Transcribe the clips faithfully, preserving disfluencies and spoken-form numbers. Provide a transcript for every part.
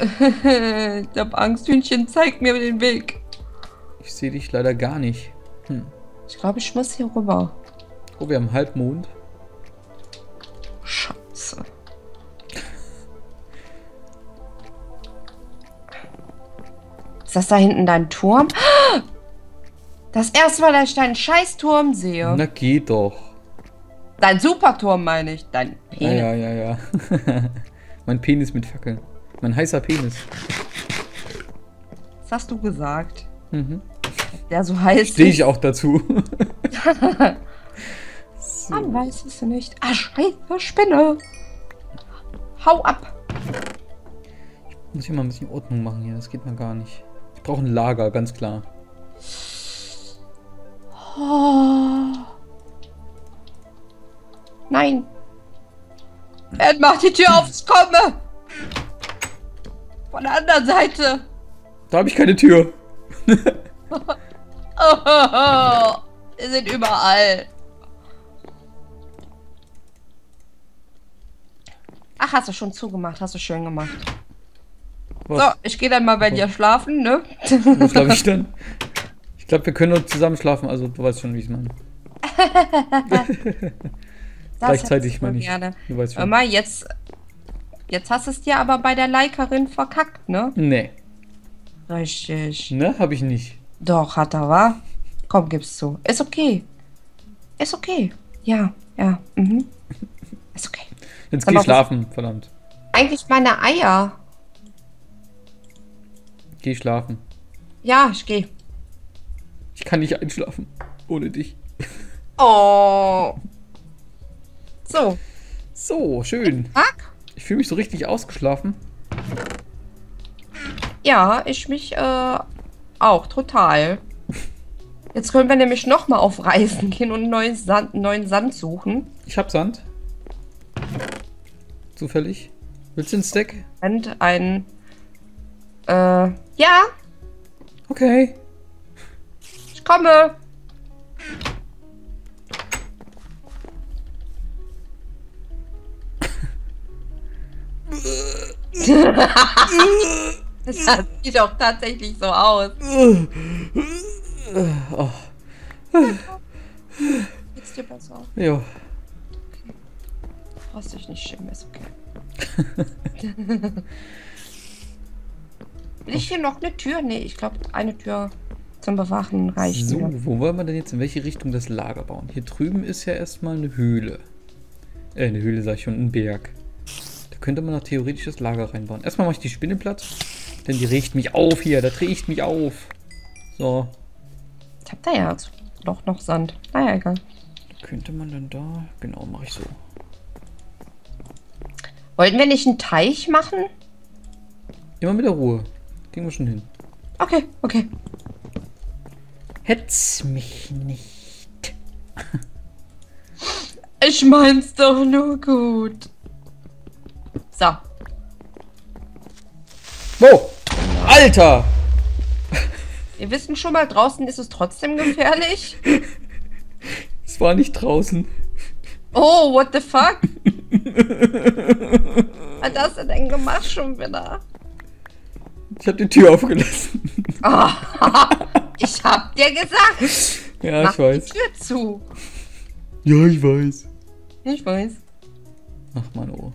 Ich hab Angst, Hühnchen, zeig mir den Weg. Ich sehe dich leider gar nicht. Hm. Ich glaube, ich muss hier rüber. Oh, wir haben Halbmond. Scheiße. Ist das da hinten dein Turm? Das erste Mal, dass ich deinen Scheißturm sehe. Na, geht doch. Dein Superturm meine ich. Dein Penis. Ja, ja, ja, ja. Mein Penis mit Fackeln. Mein heißer Penis. Was hast du gesagt? Mhm. Der so heiß Stehe ich auch dazu. So. Man weiß es nicht. Ah, scheiße, Spinne. Hau ab. Ich muss hier mal ein bisschen Ordnung machen hier. Das geht mal gar nicht. Ich brauche ein Lager, ganz klar. Oh. Nein. Er macht die Tür auf, ich komme. Von der anderen Seite. Da habe ich keine Tür. Oh, wir sind überall. Ach, hast du schon zugemacht, hast du schön gemacht. Was? So, ich gehe dann mal bei dir schlafen, ne? Wo schlafe ich dann? Ich glaube, wir können nur zusammen schlafen, also du weißt schon, wie ich es meine. Gleichzeitig meine ich. Gerne. Du weißt schon. Hör mal, jetzt, jetzt hast du es dir aber bei der Leikerin verkackt, ne? Nee. Richtig. Ne, habe ich nicht. Doch, hat er, wa? Komm, gib's zu. Ist okay. Ist okay. Ja, ja, mhm. Ist okay. Jetzt Dann geh noch schlafen, verdammt. Eigentlich meine Eier. Geh schlafen. Ja, ich gehe. Ich kann nicht einschlafen. Ohne dich. Oh. So. So, schön. Tag? Ich fühle mich so richtig ausgeschlafen. Ja, ich mich äh, auch total. Jetzt können wir nämlich nochmal auf Reisen gehen und neuen Sand, neuen Sand suchen. Ich hab Sand. Zufällig. Willst du einen Stack? Und ein... Äh, ja, Okay. ich komme. Das sieht auch tatsächlich so aus. Oh. Geht's dir besser? Ja. Brauchst dich nicht schämen, ist okay. Will ich hier noch eine Tür? Nee, ich glaube, eine Tür zum Bewachen reicht. So, mir. wo wollen wir denn jetzt in welche Richtung das Lager bauen? Hier drüben ist ja erstmal eine Höhle. Äh, eine Höhle sag ich schon, ein Berg. Da könnte man noch theoretisch das Lager reinbauen. Erstmal mache ich die Spinne platt, denn die regt mich auf hier, da regt mich auf. So. Ich hab da ja doch noch Sand. Naja, egal. Könnte man dann da... Genau, mache ich so. Wollten wir nicht einen Teich machen? Immer mit der Ruhe. Kriegen wir schon hin. Okay, okay. Hetz mich nicht. Ich mein's doch nur gut. So. Wo? Alter! Wir wissen schon mal, draußen ist es trotzdem gefährlich. Es war nicht draußen. Oh, what the fuck? Was hast du denn gemacht schon wieder? Ich habe die Tür aufgelassen. Oh, ich hab dir gesagt. Ja, Mach ich weiß. die Tür zu. Ja, ich weiß. Ich weiß. Ach, mein Ohr.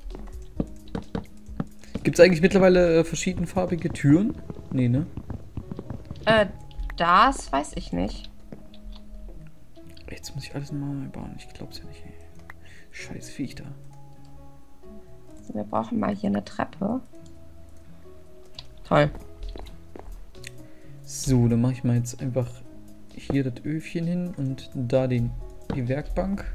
Gibt es eigentlich mittlerweile äh, verschiedenfarbige Türen? Nee, ne? Äh, das weiß ich nicht. Jetzt muss ich alles mal bauen. Ich glaub's ja nicht. Ey. Scheiß Viech da. Wir brauchen mal hier eine Treppe. Toll. So, dann mache ich mal jetzt einfach hier das Öfchen hin und da den, die Werkbank.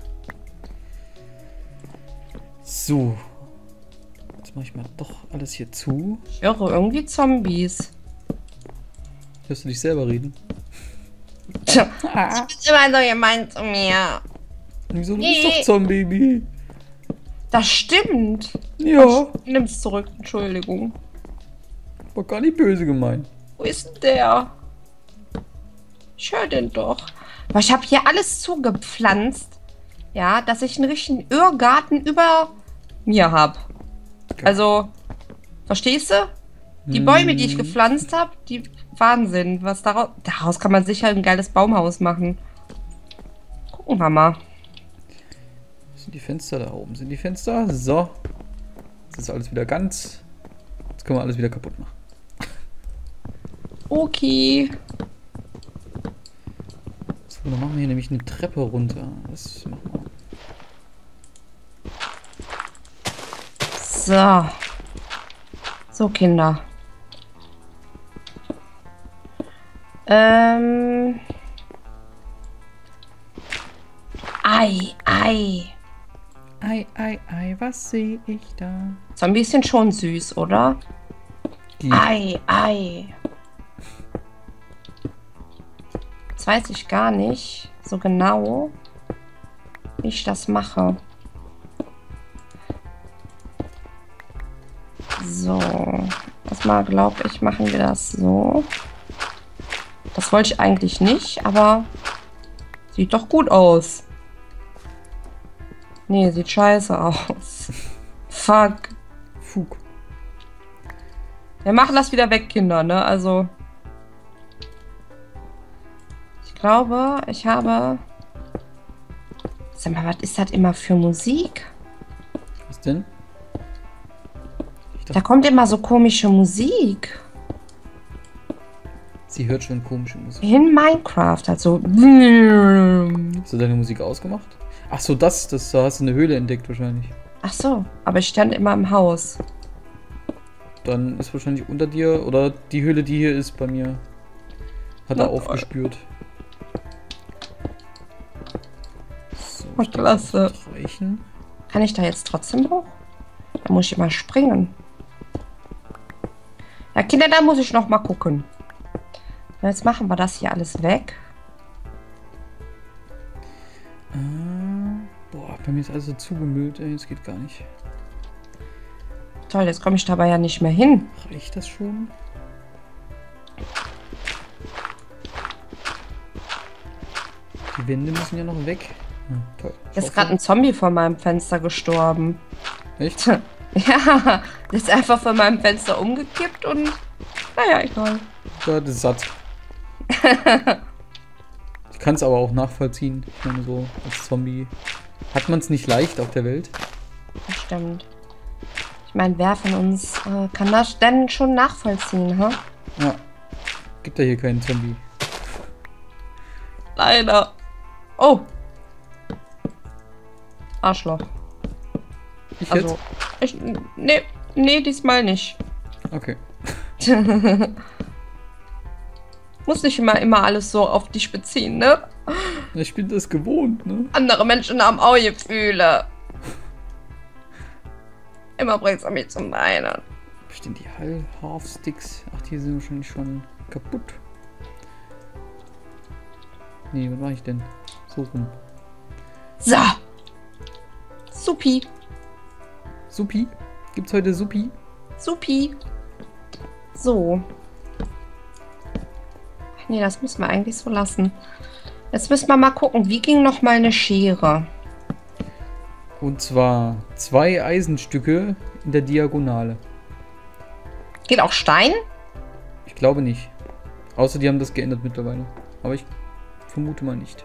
So. Jetzt mache ich mal doch alles hier zu. Ich höre irgendwie Zombies. Hörst du dich selber reden? Tja, du bist immer so gemein zu mir. Wieso? Du bist doch Zombie. Das stimmt. Ja. Nimm's zurück, Entschuldigung. War gar nicht böse gemeint. Wo ist denn der? Ich höre den doch. Aber ich habe hier alles zugepflanzt. Ja, dass ich einen richtigen Irrgarten über mir habe. Okay. Also, verstehst du? Die Bäume, die ich Hm, gepflanzt habe, die Wahnsinn. Was daraus. Daraus kann man sicher ein geiles Baumhaus machen. Gucken wir mal. Sind die Fenster da oben? Sind die Fenster? So. Jetzt ist alles wieder ganz. Jetzt können wir alles wieder kaputt machen. Okay. So, dann machen wir hier nämlich eine Treppe runter. Das machen wir. So. So, Kinder. Ähm. Ei, Ei. Ei, ei, ei, was sehe ich da? So ein bisschen schon süß, oder? Die Ei, Ei. Jetzt weiß ich gar nicht so genau, wie ich das mache. So. Erstmal glaube ich, machen wir das so. Das wollte ich eigentlich nicht, aber sieht doch gut aus. Nee, sieht scheiße aus. Fuck. Fug. Wir machen das wieder weg, Kinder, ne? Also. Ich glaube, ich habe. Sag mal, was ist das immer für Musik? Was denn? Ich Da dachte, kommt immer so komische Musik. sie hört schon komische Musik. In Minecraft, also. Hast du deine Musik ausgemacht? Ach so, das, das, da hast du eine Höhle entdeckt wahrscheinlich. Ach so, aber ich stand immer im Haus. Dann ist wahrscheinlich unter dir, oder die Höhle, die hier ist, bei mir. Hat Na er toll. aufgespürt. So, Oh, ich denke, klasse. das wird reichen. Kann ich da jetzt trotzdem hoch? Da muss ich mal springen. Ja, Kinder, da muss ich noch mal gucken. Jetzt machen wir das hier alles weg. Ah, boah, bei mir ist alles so zugemüllt, ey, das geht gar nicht. Toll, jetzt komme ich dabei ja nicht mehr hin. Reicht das schon? Die Wände müssen ja noch weg. Hm, toll. Ich Ist hoffe- gerade ein Zombie vor meinem Fenster gestorben. Echt? Ja, der ist einfach vor meinem Fenster umgekippt und naja, egal. Ja, das ist satt. Ich kann es aber auch nachvollziehen. Ich meine, so als Zombie hat man es nicht leicht auf der Welt. Das stimmt. Ich meine, wer von uns äh, kann das denn schon nachvollziehen, hä? Ja. Gibt ja hier keinen Zombie. Leider. Oh. Arschloch. Ich Also, ich, nee, nee, diesmal nicht. jetzt? Okay. Muss nicht immer, immer alles so auf dich beziehen, ne? Ich bin das gewohnt, ne? Andere Menschen haben auch Gefühle. Immer bringst du mich zum Weinen. Wo stehen die Hall Half Sticks? Ach, die sind wahrscheinlich schon kaputt. Nee, was mache ich denn? So rum. So. Supi. Supi? Gibt's heute Supi? Supi. So. Ach nee, das müssen wir eigentlich so lassen. Jetzt müssen wir mal gucken, wie ging noch mal eine Schere? Und zwar zwei Eisenstücke in der Diagonale. Geht auch Stein? Ich glaube nicht. Außer die haben das geändert mittlerweile. Aber ich vermute mal nicht.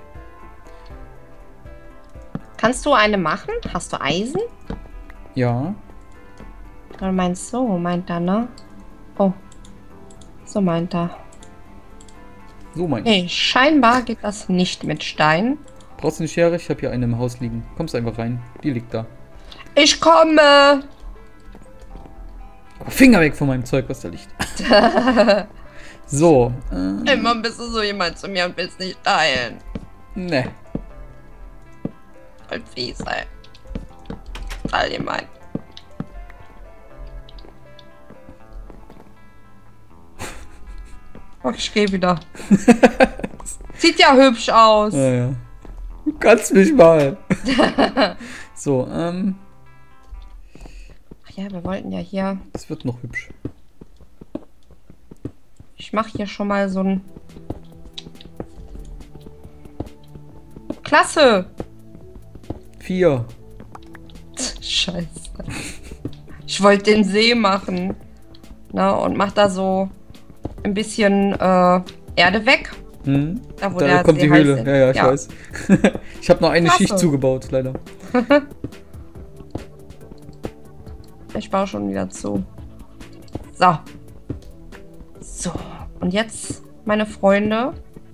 Kannst du eine machen? Hast du Eisen? Ja. Oder meinst so, meint er, ne? Oh. So meint er. So mein ich. Nee, scheinbar geht das nicht mit Stein. Brauchst du eine Schere? Ich habe hier eine im Haus liegen. Kommst einfach rein. Die liegt da. Ich komme! Aber Finger weg von meinem Zeug, was da liegt. So. Äh, Immer bist du so jemand zu mir und willst nicht teilen. ne. Voll fies, ey. Total gemein. Oh, ich geh wieder. Sieht ja hübsch aus. Ja, ja. Du kannst mich mal. So, ähm. Ach ja, wir wollten ja hier... Das wird noch hübsch. Ich mache hier schon mal so ein... Klasse! Ne, und mache da so ein bisschen äh, Erde weg. Hm. Da, wo Da der kommt See die heiß Höhle. ist. Ja, ja, ich Ja. weiß. Ich habe noch eine Klasse. Schicht zugebaut, leider. Ich baue schon wieder zu. So. So. Und jetzt, meine Freunde.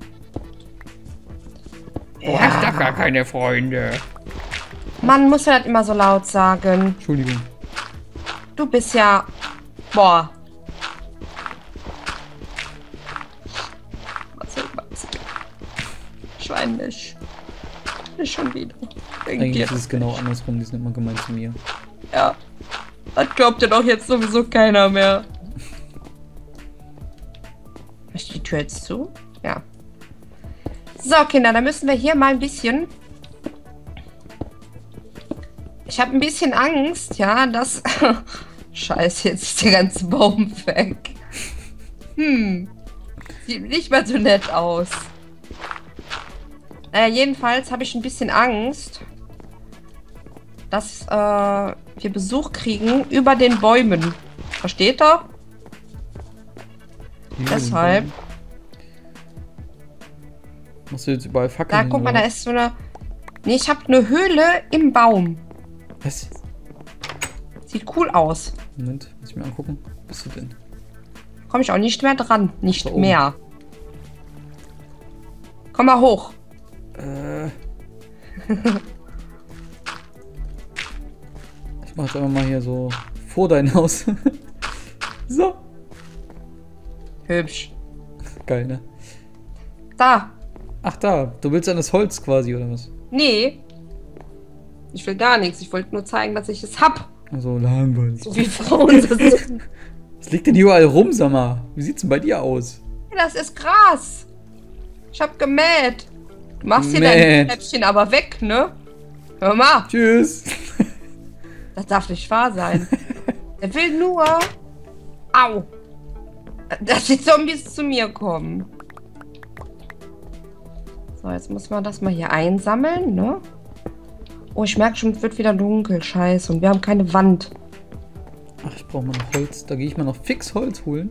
Du hast doch gar keine Freunde. Man muss ja das immer so laut sagen. Entschuldigung. Du bist ja... Boah. Was soll ich mal sagen? Schweinlich. Ist schon wieder. Wegen Eigentlich dir. ist es genau andersrum. Die sind immer gemein zu mir. Ja. Das glaubt ja doch jetzt sowieso keiner mehr. Ist die Tür jetzt zu? Ja. So, Kinder, dann müssen wir hier mal ein bisschen... Ich habe ein bisschen Angst, ja, dass... Scheiße, jetzt ist der ganze Baum weg. Hm. Sieht nicht mehr so nett aus. Naja, jedenfalls habe ich ein bisschen Angst, dass äh, wir Besuch kriegen über den Bäumen. Versteht ihr? Deshalb. Machst du jetzt überall Fackeln? Da, hin, guck mal, oder? da ist so eine... Nee, ich habe eine Höhle im Baum. Was? Sieht cool aus. Moment, muss ich mir angucken. Wo bist du denn? Komme ich auch nicht mehr dran. Nicht Da oben. mehr. Komm mal hoch. Äh. Ich mach jetzt einfach mal hier so vor dein Haus. So. Hübsch. Geil, ne? Da. Ach da, du willst an das Holz quasi, oder was? Nee. Ich will gar nichts. Ich wollte nur zeigen, dass ich es hab. Also langweilig. So wie Frauen das sind. Was liegt denn hier überall rum, sag mal? Wie sieht's denn bei dir aus? Das ist Gras. Ich hab gemäht. Du machst hier Mäht. dein Häppchen aber weg, ne? Hör mal. Tschüss. Das darf nicht wahr sein. Der will nur... Au. Dass die Zombies zu mir kommen. So, jetzt muss man das mal hier einsammeln, ne? Oh, ich merke schon, es wird wieder dunkel. Scheiße. Und wir haben keine Wand. Ach, ich brauche mal noch Holz. Da gehe ich mal noch fix Holz holen.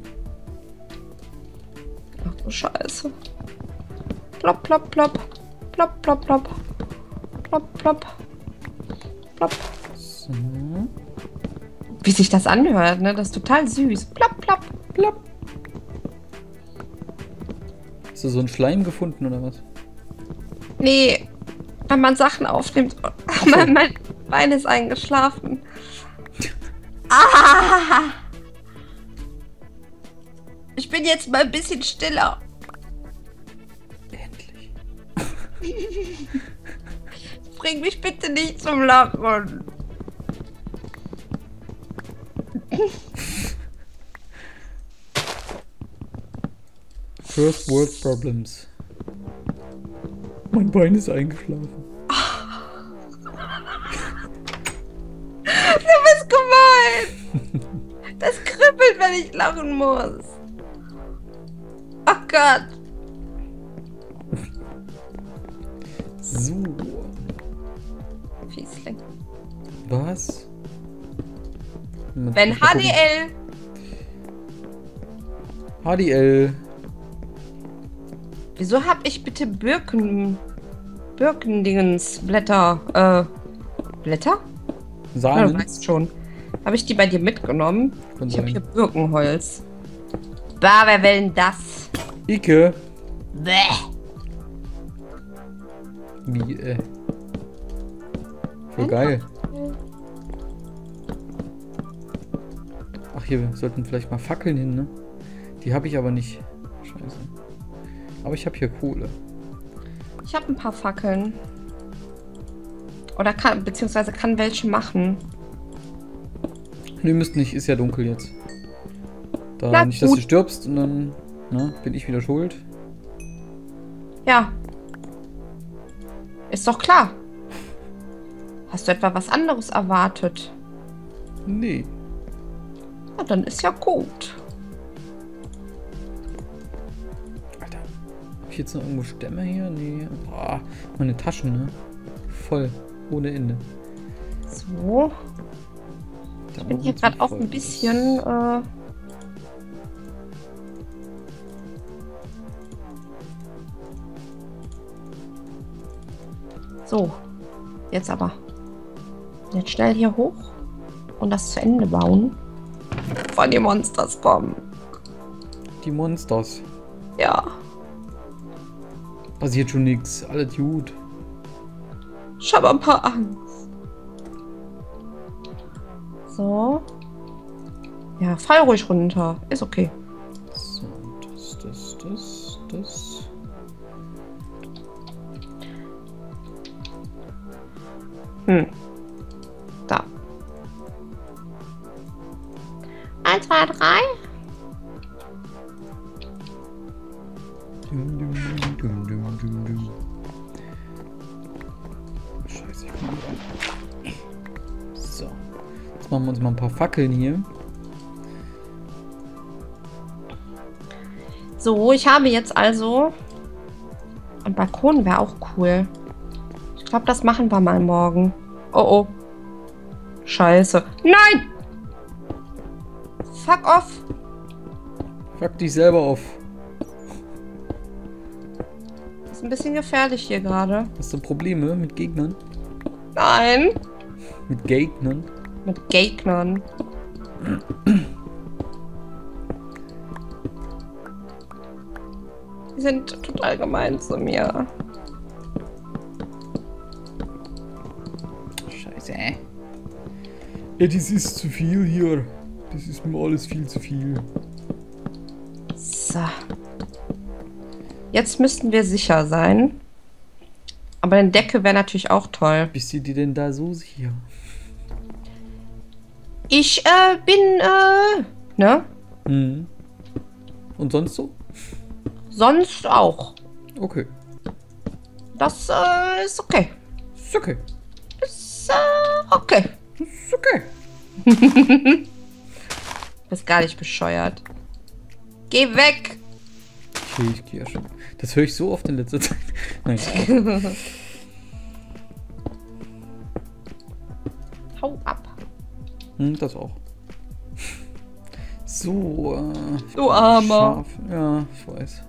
Ach du Scheiße. Plopp, plopp, plopp. Plopp, plopp, plopp. Plopp, plopp. Plopp. So. Wie sich das anhört, ne? Das ist total süß. Plopp, plopp. Plopp. Hast du so einen Schleim gefunden, oder was? Nee, wenn man Sachen aufnimmt. so. Mein, mein Bein ist eingeschlafen. Ah! Ich bin jetzt mal ein bisschen stiller. Endlich. Bring mich bitte nicht zum Lachen. First World Problems. Mein Bein ist eingeschlafen. Du bist gemein. Das kribbelt, wenn ich lachen muss. Oh Gott. So. Fiesling. Was? Wenn H D L... H D L. Wieso hab ich bitte Birken... Birkendingens, Blätter, äh... Blätter? Ja, Samen. du weißt schon. Habe ich die bei dir mitgenommen? Kann Ich habe sein. hier Birkenholz. Bah, wer will denn das? Ike. Bäh. Wie, äh. Voll geil. Ach, hier sollten vielleicht mal Fackeln hin, ne? Die habe ich aber nicht. Scheiße. Aber ich habe hier Kohle. Ich habe ein paar Fackeln. Oder kann, beziehungsweise kann welche machen. Ne, müsst nicht, ist ja dunkel jetzt. Da Na nicht, dass gut. du stirbst und dann, ne, bin ich wieder schuld. Ja. Ist doch klar. Hast du etwa was anderes erwartet? Nee. Ja, dann ist ja gut. Alter. Hab ich jetzt noch irgendwo Stämme hier? Nee. Boah, meine Taschen, ne? Voll. Ohne Ende. So. Da Ich bin oben hier ist gerade noch auch voll. ein bisschen äh, So. Jetzt aber. Jetzt schnell hier hoch. Und das zu Ende bauen. Bevor die Monsters kommen. Die Monsters. Ja. Passiert schon nichts. Alles gut. Ich habe ein paar Angst. So. Ja, fall ruhig runter. Ist okay. So, das, das, das, das. Hm. Da. Eins, zwei, drei. Dum, dum, dum, dum, dum, dum. Scheiße, ich komme rein. So. Jetzt machen wir uns mal ein paar Fackeln hier. So, ich habe jetzt also... Ein Balkon wäre auch cool. Ich glaube, das machen wir mal morgen. Oh, oh. Scheiße. Nein! Fuck off. Fuck dich selber auf. Das ist ein bisschen gefährlich hier gerade. Hast du Probleme mit Gegnern? Nein. Mit Gegnern? Mit Gegnern. Die sind total gemein zu mir. Scheiße. Ja, das ist zu viel hier. Das ist mir alles viel zu viel. So. Jetzt müssten wir sicher sein. Aber eine Decke wäre natürlich auch toll. Bist du dir denn da so sicher? Ich äh, bin, äh, ne? Mhm. Und sonst so? Sonst auch. Okay. Das äh, ist okay. Ist okay. Ist äh, okay. Ist okay. Bist gar nicht bescheuert. Geh weg! Okay, ich gehe ja schon. Das höre ich so oft in letzter Zeit. Nein. Hau ab. Hm, das auch. So, äh, Du Armer. Scharf. Ja, ich weiß.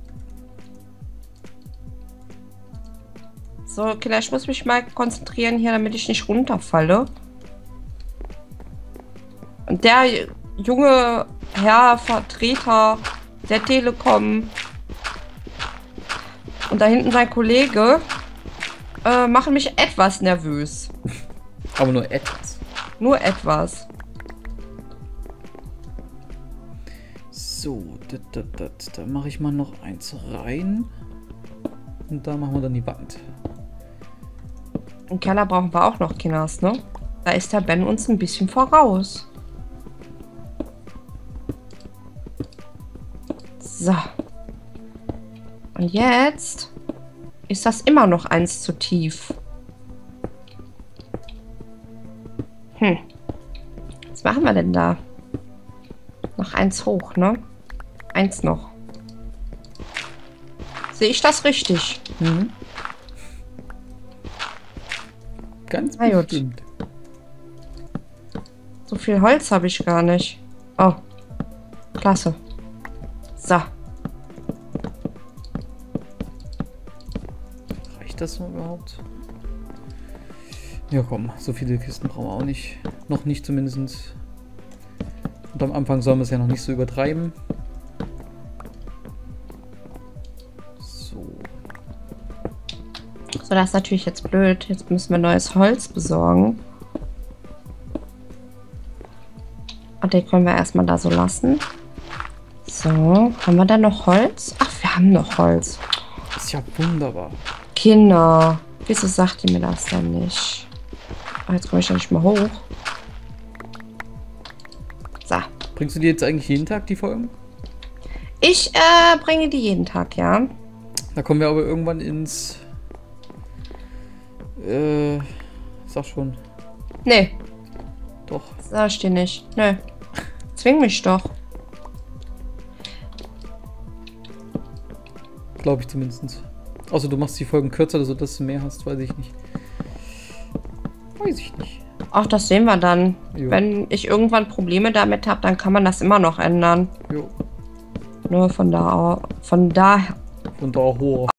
So, Kinder, ich muss mich mal konzentrieren hier, damit ich nicht runterfalle. Und der junge Herr Vertreter der Telekom und da hinten sein Kollege äh, machen mich etwas nervös. Aber nur etwas. Nur etwas. So, dat, dat, dat. Da mache ich mal noch eins rein. Und da machen wir dann die Wand. Im Keller brauchen wir auch noch Kinders, ne? Da ist der Ben uns ein bisschen voraus. So. Und jetzt ist das immer noch eins zu tief. Hm. Was machen wir denn da? Noch eins hoch, ne? Eins noch. Sehe ich das richtig? Mhm. Ganz Na gut. bestimmt. So viel Holz habe ich gar nicht. Oh. Klasse. So. Reicht das noch überhaupt? Ja komm, so viele Kisten brauchen wir auch nicht. Noch nicht zumindest. Und am Anfang sollen wir es ja noch nicht so übertreiben. So. So, das ist natürlich jetzt blöd. Jetzt müssen wir neues Holz besorgen. Und den können wir erstmal da so lassen. So, haben wir da noch Holz? Ach, wir haben noch Holz. Ist ja wunderbar. Kinder, wieso sagt ihr mir das denn nicht? Ach, jetzt komme ich ja nicht mal hoch. So. Bringst du dir jetzt eigentlich jeden Tag die Folgen? Ich äh, bringe die jeden Tag, ja. Da kommen wir aber irgendwann ins... Äh... Sag schon. Nee, Doch. sag ich dir nicht. Nö. Zwing mich doch. Glaube ich zumindest. Außer du machst die Folgen kürzer, sodass du mehr hast, weiß ich nicht. Weiß ich nicht. Ach, das sehen wir dann. Jo. Wenn ich irgendwann Probleme damit habe, dann kann man das immer noch ändern. Jo. Nur von da, von da Von da hoch.